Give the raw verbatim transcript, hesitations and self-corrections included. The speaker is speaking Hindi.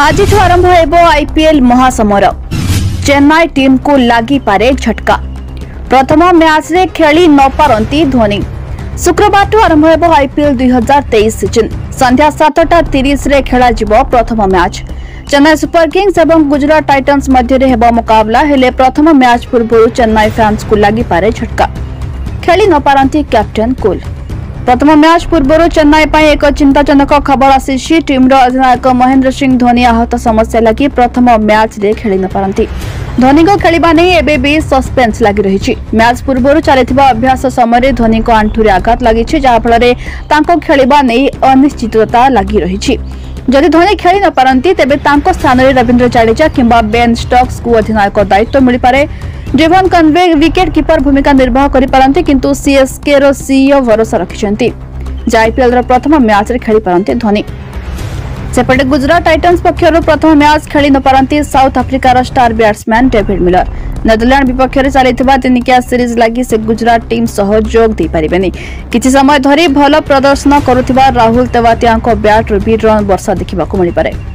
आज आरंभ हो आईपीएल महासमर। चेन्नई टीम को लगी पारे झटका। प्रथम मैच रे खेली न पारंती धोनी। शुक्रवार आरंभ हो आईपीएल दुई हजार तेईस सीजन। संध्या सातटा तीस रे खेला जिवो प्रथम मैच। चेन्नई सुपर किंग्स एवं गुजरात टाइटन्स मध्य हेबो मुकाबला हेले प्रथम मैच पूर्व चेन्नई फैंस को लगी पारे झटका। खेली न पारंती कैप्टेन कूल। प्रथम मैच पूर्व चेन्नई पर एक चिंताजनक खबर आसी। टीम अधिनायक महेंद्र सिंह धोनी आहत समस्या लगी प्रथम मैच रे खेली न पारंती। धोनी को खेलिबा नै एबे भी सस्पेंस लगी रही। मैच पूर्व चलिथिबा अभ्यास समय धोनी को आंठुरे आघात लगी जहा फल तांको खेलिबा नै अनिश्चितता लगी रही। जदि धोनी खेली न पारंती तेबे तांको स्थान रे रविंद्र जडेजा किंबा बेन स्टोक्स को अधिनायक दायित्व मिल पारे। डेवन कन्वे विकेट कीपर भूमिका निर्वाह करि पारंती किंतु सीएसके रो सीईओ भरोसा रखिसंती जे आईपीएल रो प्रथम मैच रे खेली पारंती धोनी। सेपटे गुजरात टाइटन्स पक्षर प्रथम मैच खेली न पारंती साउथ अफ्रिकार star batsman David Miller. Netherlands विपक्ष में चलता दिनिकिया सीरीज लगी से गुजरात टीम सह जोग दे पारिबेनी। किछि समय धरी भल प्रदर्शन करुथिबा राहुल तेवातिया बैट रे भी रन वर्षा देखा मिल पारे।